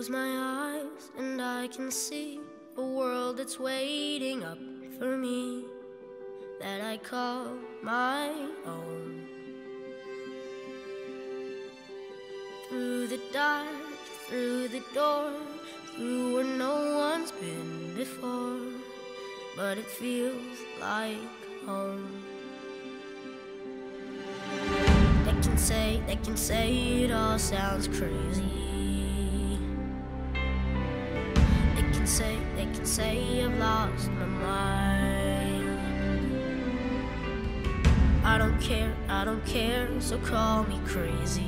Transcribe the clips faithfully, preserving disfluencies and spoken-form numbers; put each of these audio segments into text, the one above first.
close my eyes and I can see a world that's waiting up for me, that I call my own. Through the dark, through the door, through where no one's been before, but it feels like home. They can say, they can say it all sounds crazy. They can say, they can say I've lost my mind. I don't care, I don't care, so call me crazy.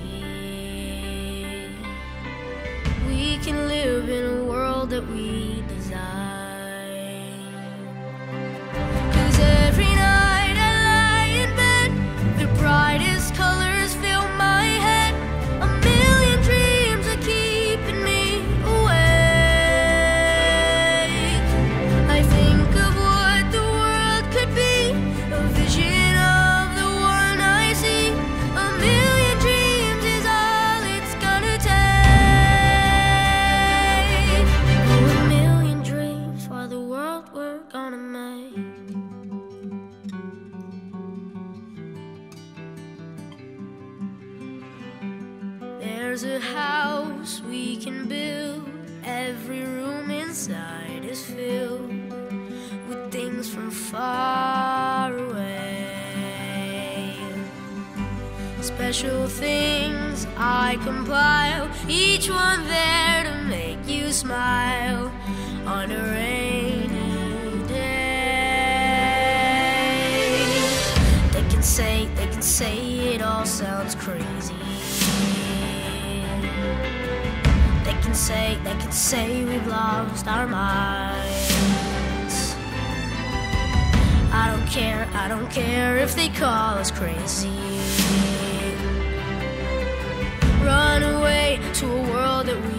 We can live in a world that we design. 'Cause every night I lie in bed, the brightest colors fill my head. A million dreams are keeping me awake. I think of what the world could be, a vision of the one I see. A million dreams is all it's gonna take. Oh, a million dreams for the world we're gonna make. There's a house we can build. Every room inside is filled with things from far away. Special things I compile, each one there to make you smile on a rainy day. They can say, they can say it all sounds crazy. They can say, they can say we've lost our minds. I don't care, I don't care if they call us crazy. Run away to a world that we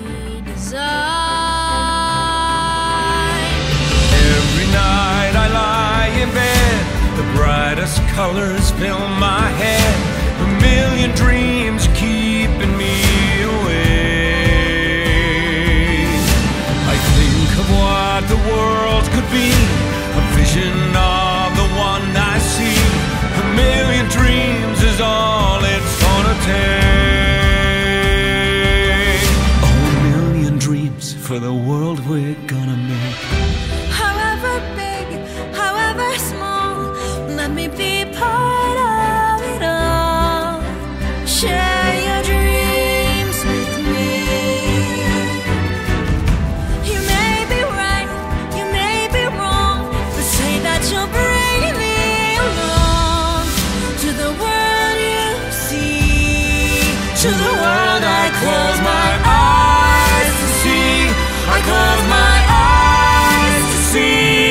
design. Every night I lie in bed, the brightest colors fill my head. A million dreams keeping me awake. I think of what the world could be, a vision of the one I see. A million dreams is all it's gonna take. Oh, a million dreams for the world we're gonna make. However big, however small, let me be part of it all. Share your dreams with me. You may be right, you may be wrong, but say that you'll bring me along to the world you see, to the world I close my eyes to see. I close my eyes to see.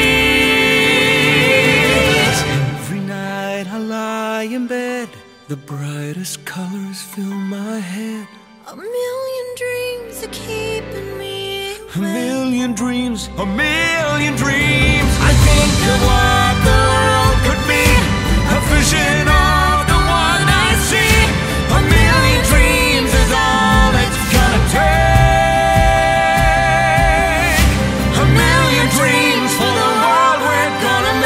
Every night I lie in bed, the brightest colors fill my head. A million dreams are keeping me A awake. million dreams, a million dreams. I think of what the world could be, a vision of the one I see. A million dreams is all it's gonna take. A million dreams for the world we're gonna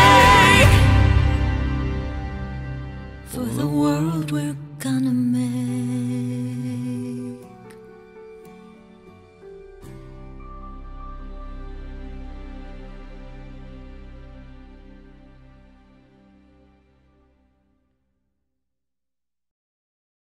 make. For the world we're gonna make.